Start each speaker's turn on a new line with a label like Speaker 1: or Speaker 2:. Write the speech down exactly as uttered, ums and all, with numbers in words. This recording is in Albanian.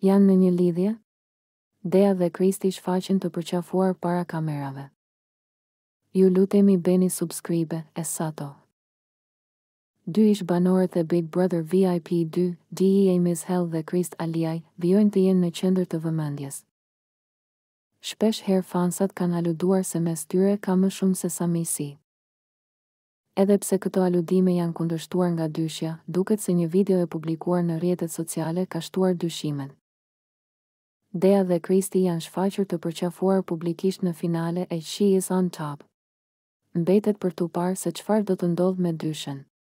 Speaker 1: Janë në një lidhje? Dea dhe Kristi shfaqen të përqafuar para kamerave. Ju lutemi bëni subscribe, Essato. Dy ish banorët e Big Brother V I P two, D E A Miss Hell dhe Krist Aliaj, vijojnë të jenë në qendër të vëmendjes. Shpesh herë fansat kanë aluduar se mes tyre ka më shumë se sa miqësi. Edhe pse këto aludime janë kundërshtuar nga dyshja, duket se një video e publikuar në rrjetet sociale ka shtuar dyshimin. Dea dhe Kristi janë shfaqur të përqafuar publikisht në finale e She is on Top. Mbetet për t'u parë se çfarë do të ndodhë me dyshën.